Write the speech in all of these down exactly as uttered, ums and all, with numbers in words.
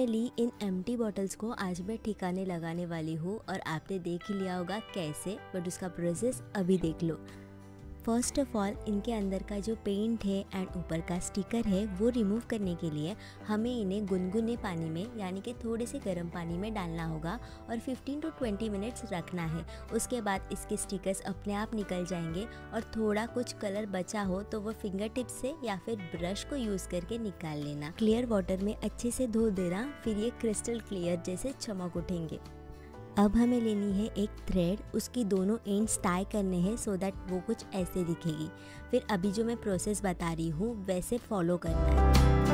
Finally in empty bottles को आज मैं ठिकाने लगाने वाली हूँ और आपने देख ही लिया होगा कैसे, बट उसका प्रोसेस अभी देख लो। फर्स्ट ऑफ ऑल इनके अंदर का जो पेंट है एंड ऊपर का स्टिकर है वो रिमूव करने के लिए हमें इन्हें गुनगुने पानी में यानी कि थोड़े से गर्म पानी में डालना होगा और फिफ्टीन टू ट्वेंटी मिनट्स रखना है। उसके बाद इसके स्टिकर्स अपने आप निकल जाएंगे और थोड़ा कुछ कलर बचा हो तो वो फिंगर टिप से या फिर ब्रश को यूज़ करके निकाल लेना। क्लियर वाटर में अच्छे से धो देना, फिर ये क्रिस्टल क्लियर जैसे चमक उठेंगे। अब हमें लेनी है एक थ्रेड, उसकी दोनों एंड्स टाई करने हैं सो दैट वो कुछ ऐसे दिखेगी। फिर अभी जो मैं प्रोसेस बता रही हूँ वैसे फॉलो करना है।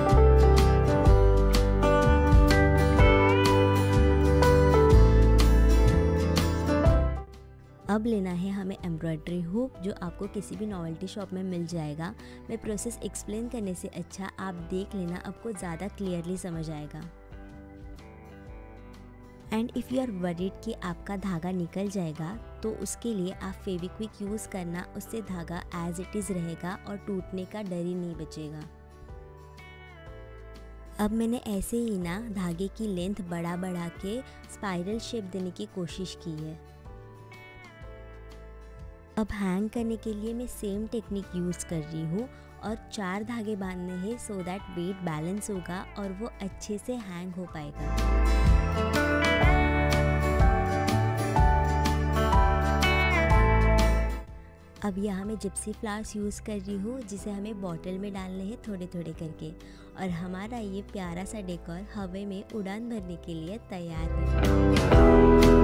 अब लेना है हमें एम्ब्रॉयडरी हुक, जो आपको किसी भी नॉवेल्टी शॉप में मिल जाएगा। मैं प्रोसेस एक्सप्लेन करने से अच्छा आप देख लेना, आपको ज़्यादा क्लियरली समझ आएगा। And if you are worried कि आपका धागा निकल जाएगा तो उसके लिए आप फेविक्विक यूज़ करना, उससे धागा एज इट इज़ रहेगा और टूटने का डर ही नहीं बचेगा। अब मैंने ऐसे ही ना धागे की लेंथ बढ़ा बढ़ा के स्पाइरल शेप देने की कोशिश की है। अब हैंग करने के लिए मैं सेम टेक्निक यूज़ कर रही हूँ और चार धागे बांधने हैं सो दैट वेट बैलेंस होगा और वो अच्छे से हैंग हो पाएगा। अब यहाँ मैं जिप्सी फ्लावर्स यूज़ कर रही हूँ जिसे हमें बॉटल में डालने हैं थोड़े थोड़े करके, और हमारा ये प्यारा सा डेकोर हवा में उड़ान भरने के लिए तैयार है।